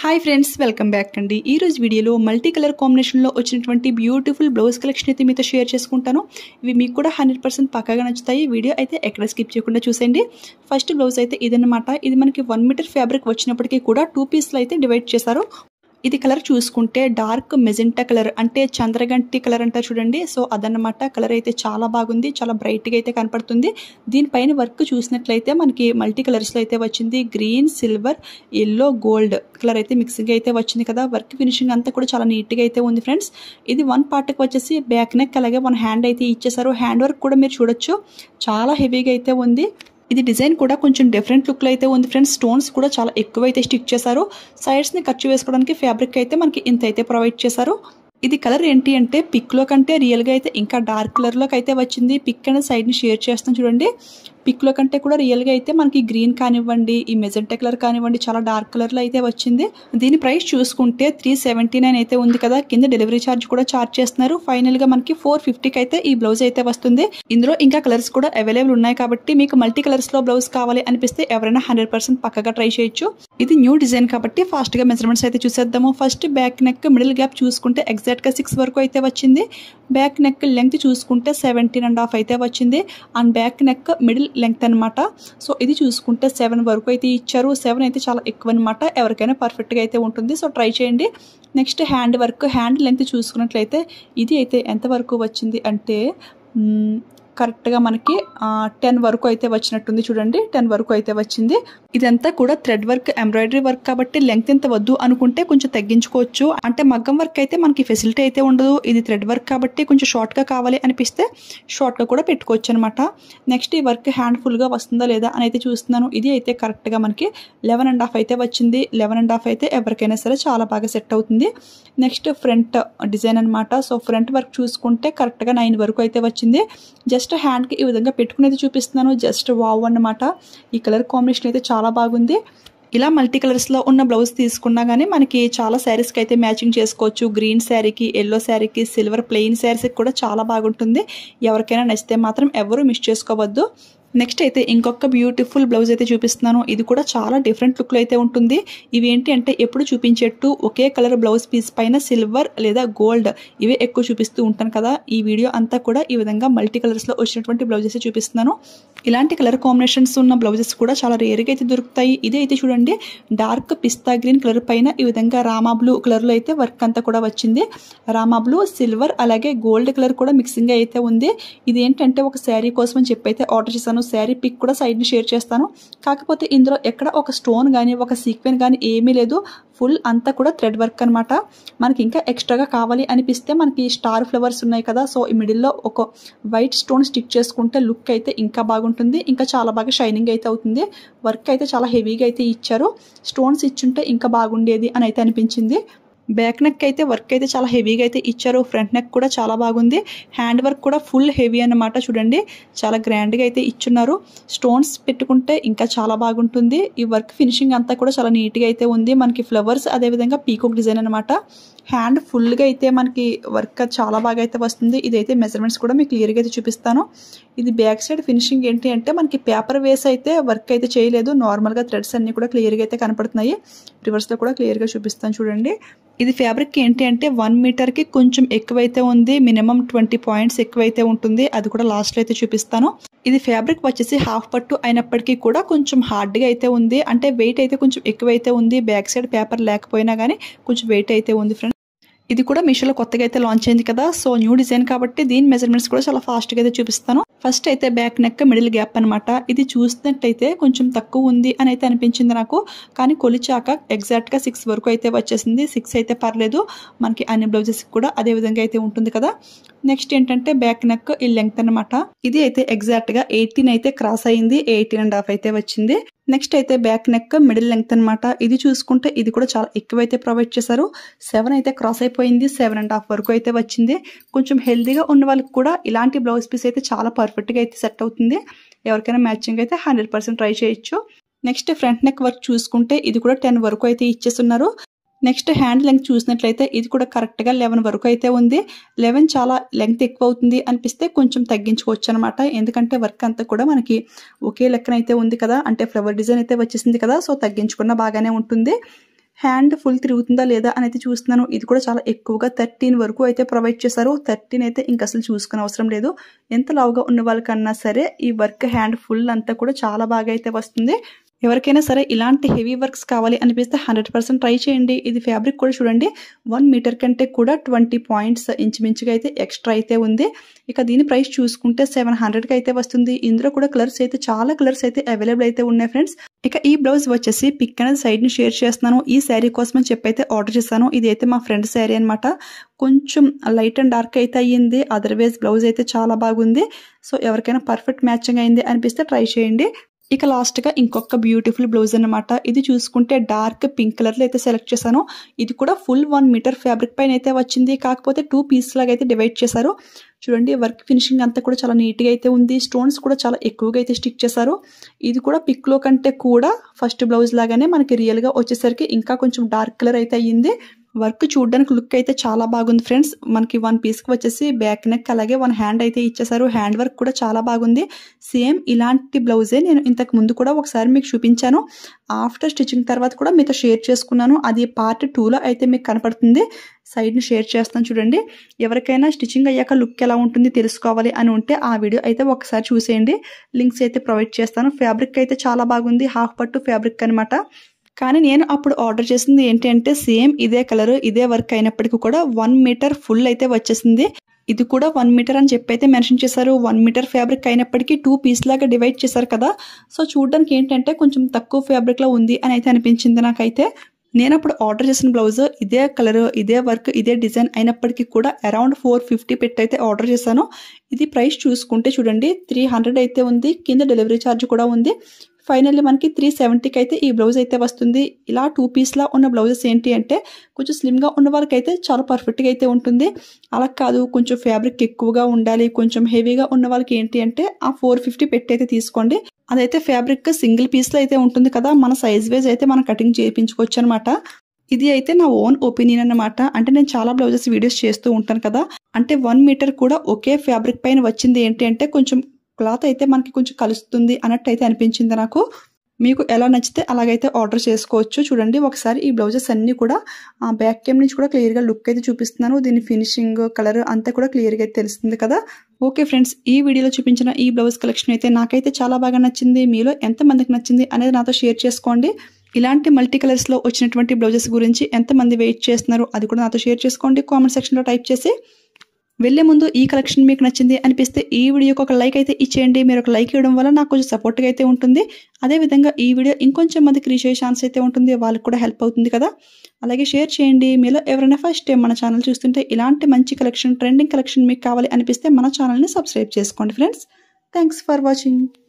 Hi friends, welcome back అండి. ఈ రోజు వీడియోలో మల్టీ కలర్ కాంబినేషన్లో వచ్చినటువంటి బ్యూటిఫుల్ బ్లౌజ్ కలెక్షన్ అయితే మీతో షేర్ చేసుకుంటాను. ఇవి మీకు కూడా 100% పక్కాగా నచ్చుతాయి. వీడియో అయితే ఎక్కడ స్కిప్ చేయకుండా చూసేయండి. ఫస్ట్ బ్లౌజ్ అయితే ఇదన్నమాట. ఇది మనకి 1 మీటర్ ఫ్యాబ్రిక్ వచ్చినప్పటికీ కూడా 2 పీస్లు అయితే డివైడ్ చేశారు. ఇది కలర్ చూసుకుంటే డార్క్ మెజెంటా కలర్, అంటే చంద్రగంటి కలర్ అంటారు చూడండి. సో అదన్నమాట. కలర్ అయితే చాలా బాగుంది, చాలా బ్రైట్గా అయితే కనపడుతుంది. దీనిపైన వర్క్ చూసినట్లయితే మనకి మల్టీ కలర్స్లో అయితే వచ్చింది. Green, silver, yellow, gold colour అయితే మిక్సింగ్ అయితే వచ్చింది కదా. వర్క్ ఫినిషింగ్ అంతా కూడా చాలా నీట్గా అయితే ఉంది ఫ్రెండ్స్. ఇది 1 పార్ట్కి వచ్చేసి బ్యాక్ నెక్, అలాగే 1 హ్యాండ్ అయితే ఇచ్చేసారు. హ్యాండ్ వర్క్ కూడా మీరు చూడొచ్చు, చాలా హెవీగా అయితే ఉంది. ఇది డిజైన్ కూడా కొంచెం డిఫరెంట్ లుక్లో అయితే ఉంది ఫ్రెండ్స్. స్టోన్స్ కూడా చాలా ఎక్కువ అయితే స్టిక్ చేశారు. సైడ్స్ని ఖర్చు వేసుకోవడానికి ఫ్యాబ్రిక్ అయితే మనకి ఇంత అయితే ప్రొవైడ్ చేశారు. ఇది కలర్ ఏంటి అంటే పిక్లో కంటే రియల్గా అయితే ఇంకా డార్క్ కలర్లోకి అయితే వచ్చింది. పిక్ అనేది సైడ్ని షేర్ చేస్తాం చూడండి. పిక్లో కంటే కూడా రియల్గా అయితే మనకి గ్రీన్ కానివ్వండి, ఈ మెజెంటా కలర్ కానివ్వండి, చాలా డార్క్ కలర్లో అయితే వచ్చింది. దీని ప్రైస్ చూసుకుంటే 379 అయితే ఉంది కదా. కింద డెలివరీ ఛార్జ్ కూడా ఛార్జ్ చేస్తున్నారు. ఫైనల్గా మనకి 450కి అయితే ఈ బ్లౌజ్ అయితే వస్తుంది. ఇందులో ఇంకా కలర్స్ కూడా అవైలబుల్ ఉన్నాయి కాబట్టి మీకు మల్టీ కలర్స్లో బ్లౌజ్ కావాలి అనిపిస్తే ఎవరైనా 100% పక్కగా ట్రై చేయొచ్చు. ఇది న్యూ డిజైన్ కాబట్టి ఫాస్ట్గా మెజర్మెంట్స్ అయితే చూసేద్దాము. First back neck middle gap చూసుకుంటే ఎగ్జాక్ట్గా 6 వరకు అయితే వచ్చింది. బ్యాక్ నెక్ లెంగ్త్ చూసుకుంటే 17.5 అయితే వచ్చింది. And back neck middle length అనమాట. సో ఇది చూసుకుంటే 7 వరకు అయితే ఇచ్చారు. 7 అయితే చాలా ఎక్కువ అనమాట. ఎవరికైనా పర్ఫెక్ట్గా అయితే ఉంటుంది. సో ట్రై చేయండి. Next hand work, hand length చూసుకున్నట్లయితే ఇది అయితే ఎంత వరకు వచ్చింది అంటే కరెక్ట్గా మనకి 10 వరకు అయితే వచ్చినట్టుంది చూడండి. 10 వరకు అయితే వచ్చింది. ఇదంతా కూడా థ్రెడ్ వర్క్, ఎంబ్రాయిడరీ వర్క్ కాబట్టి లెంగ్త్ ఎంత వద్దు అనుకుంటే కొంచెం తగ్గించుకోవచ్చు. అంటే మగ్గం వర్క్ అయితే మనకి ఫెసిలిటీ అయితే ఉండదు. ఇది థ్రెడ్ వర్క్ కాబట్టి కొంచెం షార్ట్గా కావాలి అనిపిస్తే షార్ట్గా కూడా పెట్టుకోవచ్చు అనమాట. నెక్స్ట్ ఈ వర్క్ హ్యాండ్ ఫుల్గా వస్తుందా లేదా అని అయితే చూస్తున్నాను. ఇది అయితే కరెక్ట్గా మనకి 11.5 అయితే వచ్చింది. 11.5 అయితే ఎవరికైనా సరే చాలా బాగా సెట్ అవుతుంది. నెక్స్ట్ ఫ్రంట్ డిజైన్ అనమాట. సో ఫ్రంట్ వర్క్ చూసుకుంటే కరెక్ట్గా 9 వరకు అయితే వచ్చింది. జస్ట్ హ్యాండ్కి ఈ విధంగా పెట్టుకునేది చూపిస్తున్నాను. జస్ట్ వావ్ అన్నమాట. ఈ కలర్ కాంబినేషన్ అయితే చాలా బాగుంది. ఇలా మల్టీ కలర్స్లో ఉన్న బ్లౌజ్ తీసుకున్నా కానీ మనకి చాలా శారీస్కి అయితే మ్యాచింగ్ చేసుకోవచ్చు. గ్రీన్ శారీకి, ఎల్లో శారీకి, సిల్వర్ ప్లెయిన్ శారీస్కి కూడా చాలా బాగుంటుంది. ఎవరికైనా నచ్చితే మాత్రం ఎవరు మిస్ చేసుకోవద్దు. నెక్స్ట్ అయితే ఇంకొక బ్యూటిఫుల్ బ్లౌజ్ అయితే చూపిస్తున్నాను. ఇది కూడా చాలా డిఫరెంట్ లుక్లో అయితే ఉంటుంది. ఇవి ఏంటి అంటే ఎప్పుడు చూపించేట్టు ఒకే కలర్ బ్లౌజ్ పీస్ పైన సిల్వర్ లేదా గోల్డ్ ఇవే ఎక్కువ చూపిస్తూ ఉంటాను కదా. ఈ వీడియో అంతా కూడా ఈ విధంగా మల్టీ కలర్స్లో వచ్చినటువంటి బ్లౌజెస్ చూపిస్తున్నాను. ఇలాంటి కలర్ కాంబినేషన్స్ ఉన్న బ్లౌజెస్ కూడా చాలా రేర్గా అయితే దొరుకుతాయి. ఇదే అయితే చూడండి, డార్క్ పిస్తా గ్రీన్ కలర్ పైన ఈ విధంగా రామా బ్లూ కలర్లో అయితే వర్క్ అంతా కూడా వచ్చింది. రామా బ్లూ, సిల్వర్ అలాగే గోల్డ్ కలర్ కూడా మిక్సింగ్ అయితే ఉంది. ఇది ఏంటంటే ఒక శారీ కోసం అని చెప్పి అయితే ఆర్డర్ చేశాను. శారీ పిక్ కూడా సైడ్ని షేర్ చేస్తాను. కాకపోతే ఇందులో ఎక్కడ ఒక స్టోన్ కానీ ఒక సీక్వెన్ కానీ ఏమీ లేదు. ఫుల్ అంతా కూడా థ్రెడ్ వర్క్ అనమాట. మనకి ఇంకా ఎక్స్ట్రాగా కావాలి అనిపిస్తే మనకి స్టార్ ఫ్లవర్స్ ఉన్నాయి కదా. సో ఈ మిడిల్లో ఒక వైట్ స్టోన్ స్టిక్ చేసుకుంటే లుక్ అయితే ఇంకా బాగుంటుంది. ఇంకా చాలా బాగా షైనింగ్ అయితే అవుతుంది. వర్క్ అయితే చాలా హెవీగా అయితే ఇచ్చారు. స్టోన్స్ ఇచ్చుంటే ఇంకా బాగుండేది అని అయితే అనిపించింది. బ్యాక్ నెక్ అయితే వర్క్ అయితే చాలా హెవీగా అయితే ఇచ్చారు. ఫ్రంట్ నెక్ కూడా చాలా బాగుంది. హ్యాండ్ వర్క్ కూడా ఫుల్ హెవీ అన్నమాట. చూడండి, చాలా గ్రాండ్గా అయితే ఇచ్చున్నారు. స్టోన్స్ పెట్టుకుంటే ఇంకా చాలా బాగుంటుంది. ఈ వర్క్ ఫినిషింగ్ అంతా కూడా చాలా నీట్గా అయితే ఉంది. మనకి ఫ్లవర్స్, అదేవిధంగా పీకాక్ డిజైన్ అనమాట. హ్యాండ్ ఫుల్గా అయితే మనకి వర్క్ చాలా బాగా అయితే వస్తుంది. ఇదైతే మెజర్మెంట్స్ కూడా మీకు క్లియర్గా అయితే చూపిస్తాను. ఇది బ్యాక్ సైడ్ ఫినిషింగ్ ఏంటి అంటే మనకి పేపర్ వేస్ అయితే వర్క్ అయితే చేయలేదు. నార్మల్గా థ్రెడ్స్ అన్ని కూడా క్లియర్గా అయితే కనపడుతున్నాయి. రివర్స్లో కూడా క్లియర్గా చూపిస్తాను చూడండి. ఇది ఫ్యాబ్రిక్ ఏంటి అంటే 1 మీటర్కి కొంచెం ఎక్కువైతే ఉంది. మినిమం 20 పాయింట్స్ ఎక్కువైతే ఉంటుంది. అది కూడా లాస్ట్లో అయితే చూపిస్తాను. ఇది ఫ్యాబ్రిక్ వచ్చేసి హాఫ్ పట్టు అయినప్పటికీ కూడా కొంచెం హార్డ్గా అయితే ఉంది. అంటే వెయిట్ అయితే కొంచెం ఎక్కువైతే ఉంది. బ్యాక్ సైడ్ పేపర్ లేకపోయినా కానీ కొంచెం వెయిట్ అయితే ఉంది ఫ్రెండ్స్. ఇది కూడా మీషోలో కొత్తగా అయితే లాంచ్ అయింది కదా. సో న్యూ డిజైన్ కాబట్టి దీని మెజర్మెంట్స్ కూడా చాలా ఫాస్ట్గా అయితే చూపిస్తాను. ఫస్ట్ అయితే బ్యాక్ నెక్ మిడిల్ గ్యాప్ అనమాట. ఇది చూసినట్టయితే కొంచెం తక్కువ ఉంది అని అయితే అనిపించింది నాకు. కానీ కొలిచాక ఎగ్జాక్ట్గా 6 వరకు అయితే వచ్చేసింది. 6 అయితే పర్లేదు, మనకి అన్ని బ్లౌజెస్ కూడా అదే విధంగా అయితే ఉంటుంది కదా. నెక్స్ట్ ఏంటంటే బ్యాక్ నెక్ ఈ లెంగ్త్ అనమాట. ఇది అయితే ఎగ్జాక్ట్గా 18 అయితే క్రాస్ అయింది. 18.5 అయితే వచ్చింది. నెక్స్ట్ అయితే బ్యాక్ నెక్ మిడిల్ లెంగ్త్ అనమాట. ఇది చూసుకుంటే ఇది కూడా చాలా ఎక్కువైతే ప్రొవైడ్ చేశారు. 7 అయితే క్రాస్ అయిపోయింది. 7.5 వరకు అయితే వచ్చింది. కొంచెం హెల్దీగా ఉన్న వాళ్ళకి కూడా ఇలాంటి బ్లౌజ్ పీస్ అయితే చాలా పర్ఫెక్ట్గా అయితే సెట్ అవుతుంది. ఎవరికైనా మ్యాచింగ్ అయితే 100% ట్రై చేయొచ్చు. నెక్స్ట్ ఫ్రంట్ నెక్ వర్క్ చూసుకుంటే ఇది కూడా 10 వరకు అయితే ఇచ్చేస్తున్నారు. నెక్స్ట్ హ్యాండ్ లెంగ్త్ చూసినట్లయితే ఇది కూడా కరెక్ట్గా 11 వరకు అయితే ఉంది. 11 చాలా లెంగ్త్ ఎక్కువ అవుతుంది అనిపిస్తే కొంచెం తగ్గించుకోవచ్చు అనమాట. ఎందుకంటే వర్క్ అంతా కూడా మనకి ఒకే లెక్కన అయితే ఉంది కదా. అంటే ఫ్లవర్ డిజైన్ అయితే వచ్చేసింది కదా. సో తగ్గించుకున్న బాగానే ఉంటుంది. హ్యాండ్ ఫుల్ తిరుగుతుందా లేదా అని అయితే చూస్తున్నాను. ఇది కూడా చాలా ఎక్కువగా 13 వరకు అయితే ప్రొవైడ్ చేశారు. 13 అయితే ఇంక అసలు చూసుకునే అవసరం లేదు. ఎంత లావుగా ఉన్న వాళ్ళకన్నా సరే ఈ వర్క్ హ్యాండ్ ఫుల్ అంతా కూడా చాలా బాగా అయితే వస్తుంది. ఎవరికైనా సరే ఇలాంటి హెవీ వర్క్స్ కావాలి అనిపిస్తే 100% ట్రై చేయండి. ఇది ఫ్యాబ్రిక్ కూడా చూడండి 1 మీటర్ కంటే కూడా 20 పాయింట్స్ ఇంచుమించుగా అయితే ఎక్స్ట్రా అయితే ఉంది. ఇక దీని ప్రైస్ చూసుకుంటే 700కి అయితే వస్తుంది. ఇందులో కూడా కలర్స్ అయితే చాలా కలర్స్ అయితే అవైలబుల్ అయితే ఉన్నాయి ఫ్రెండ్స్. ఇక ఈ బ్లౌజ్ వచ్చేసి పిక్ అనేది సైడ్ ని షేర్ చేస్తున్నాను. ఈ శారీ కోసం అని చెప్పి అయితే ఆర్డర్ చేశాను. ఇది అయితే మా ఫ్రెండ్ శారీ అనమాట. కొంచెం లైట్ అండ్ డార్క్ అయితే అయ్యింది. అదర్వైజ్ బ్లౌజ్ అయితే చాలా బాగుంది. సో ఎవరికైనా పర్ఫెక్ట్ మ్యాచింగ్ అయింది అనిపిస్తే ట్రై చేయండి. ఇక లాస్ట్ గా ఇంకొక బ్యూటిఫుల్ బ్లౌజ్ అన్నమాట. ఇది చూసుకుంటే డార్క్ పింక్ కలర్ లో అయితే సెలెక్ట్ చేశాను. ఇది కూడా ఫుల్ 1 మీటర్ ఫ్యాబ్రిక్ పైన అయితే వచ్చింది. కాకపోతే 2 పీస్ లాగా అయితే డివైడ్ చేశారు. చూడండి వర్క్ ఫినిషింగ్ అంతా కూడా చాలా నీట్ గా అయితే ఉంది. స్టోన్స్ కూడా చాలా ఎక్కువగా అయితే స్టిక్ చేశారు. ఇది కూడా పిక్ లో కంటే కూడా ఫస్ట్ బ్లౌజ్ లాగానే మనకి రియల్ గా వచ్చేసరికి ఇంకా కొంచెం డార్క్ కలర్ అయితే అయ్యింది. వర్క్ చూడడానికి లుక్ అయితే చాలా బాగుంది ఫ్రెండ్స్. మనకి 1 పీస్ కి వచ్చేసి బ్యాక్ నెక్ అలాగే 1 హ్యాండ్ అయితే ఇచ్చేసారు. హ్యాండ్ వర్క్ కూడా చాలా బాగుంది. సేమ్ ఇలాంటి బ్లౌజే నేను ఇంతకు ముందు కూడా ఒకసారి మీకు చూపించాను. ఆఫ్టర్ స్టిచ్చింగ్ తర్వాత కూడా మీతో షేర్ చేసుకున్నాను. అది పార్ట్ 2లో అయితే మీకు కనపడుతుంది. సైడ్ ని షేర్ చేస్తాను చూడండి. ఎవరికైనా స్టిచ్చింగ్ అయ్యాక లుక్ ఎలా ఉంటుంది తెలుసుకోవాలి అని ఉంటే ఆ వీడియో అయితే ఒకసారి చూసేయండి. లింక్స్ అయితే ప్రొవైడ్ చేస్తాను. ఫ్యాబ్రిక్ అయితే చాలా బాగుంది. హాఫ్ పట్టు ఫ్యాబ్రిక్ అనమాట. కానీ నేను అప్పుడు ఆర్డర్ చేసింది ఏంటి అంటే సేమ్ ఇదే కలర్ ఇదే వర్క్ అయినప్పటికీ కూడా 1 మీటర్ ఫుల్ అయితే వచ్చేసింది. ఇది కూడా 1 మీటర్ అని చెప్పి అయితే మెన్షన్ చేశారు. 1 మీటర్ ఫ్యాబ్రిక్ అయినప్పటికీ 2 పీస్ లాగా డివైడ్ చేశారు కదా. సో చూడడానికి ఏంటంటే కొంచెం తక్కువ ఫ్యాబ్రిక్ లో ఉంది అని అయితే అనిపించింది నాకైతే. నేను అప్పుడు ఆర్డర్ చేసిన బ్లౌజ్ ఇదే కలర్ ఇదే వర్క్ ఇదే డిజైన్ అయినప్పటికీ కూడా అరౌండ్ 450 పెట్టి అయితే ఆర్డర్ చేశాను. ఇది ప్రైస్ చూసుకుంటే చూడండి 300 అయితే ఉంది. కింద డెలివరీ ఛార్జ్ కూడా ఉంది. ఫైనల్లీ మనకి 370కి అయితే ఈ బ్లౌజ్ అయితే వస్తుంది. ఇలా 2 పీస్ లా ఉన్న బ్లౌజెస్ ఏంటి అంటే కొంచెం స్లిమ్ గా ఉన్న వాళ్ళకైతే చాలా పర్ఫెక్ట్ గా అయితే ఉంటుంది. అలా కాదు కొంచెం ఫ్యాబ్రిక్ ఎక్కువగా ఉండాలి కొంచెం హెవీగా ఉన్న వాళ్ళకి ఏంటి అంటే ఆ 450 పెట్టి అయితే తీసుకోండి. అదైతే ఫ్యాబ్రిక్ సింగిల్ పీస్ లో అయితే ఉంటుంది కదా. మన సైజ్ వైజ్ అయితే మనం కటింగ్ చేయించుకోవచ్చు అనమాట. ఇది అయితే నా ఓన్ ఒపీనియన్ అన్నమాట. అంటే నేను చాలా బ్లౌజెస్ వీడియోస్ చేస్తూ ఉంటాను కదా. అంటే 1 మీటర్ కూడా ఒకే ఫ్యాబ్రిక్ పైన వచ్చింది ఏంటి అంటే కొంచెం క్లాత్ అయితే మనకి కొంచెం కలుస్తుంది అన్నట్టు అయితే అనిపించింది నాకు. మీకు ఎలా నచ్చితే అలాగైతే ఆర్డర్ చేసుకోవచ్చు. చూడండి ఒకసారి ఈ బ్లౌజెస్ అన్ని కూడా బ్యాక్ క్యామ్ నుంచి కూడా క్లియర్ గా లుక్ అయితే చూపిస్తున్నాను. దీని ఫినిషింగ్ కలర్ అంతా కూడా క్లియర్ గా అయితే తెలుస్తుంది కదా. ఓకే ఫ్రెండ్స్, ఈ వీడియోలో చూపించిన ఈ బ్లౌజ్ కలెక్షన్ అయితే నాకైతే చాలా బాగా నచ్చింది. మీలో ఎంత మందికి నచ్చింది అనేది నాతో షేర్ చేసుకోండి. ఇలాంటి మల్టీ కలర్స్ లో వచ్చినటువంటి బ్లౌజెస్ గురించి ఎంతమంది వెయిట్ చేస్తున్నారు అది కూడా నాతో షేర్ చేసుకోండి. కామెంట్ సెక్షన్ లో టైప్ చేసి వెళ్లే ముందు ఈ కలెక్షన్ మీకు నచ్చింది అనిపిస్తే ఈ వీడియోకి ఒక లైక్ అయితే ఇచ్చేయండి. మీరు ఒక లైక్ ఇవ్వడం వల్ల నాకు కొంచెం సపోర్ట్గా అయితే ఉంటుంది. అదేవిధంగా ఈ వీడియో ఇంకొంచెం మందికి రీచ్ అయ్యే ఛాన్స్ అయితే ఉంటుంది. వాళ్ళకి కూడా హెల్ప్ అవుతుంది కదా. అలాగే షేర్ చేయండి. మీలో ఎవరైనా ఫస్ట్ టైం మన ఛానల్ చూస్తుంటే ఇలాంటి మంచి కలెక్షన్ ట్రెండింగ్ కలెక్షన్ మీకు కావాలి అనిపిస్తే మన ఛానల్ని సబ్స్క్రైబ్ చేసుకోండి ఫ్రెండ్స్. Thanks for watching.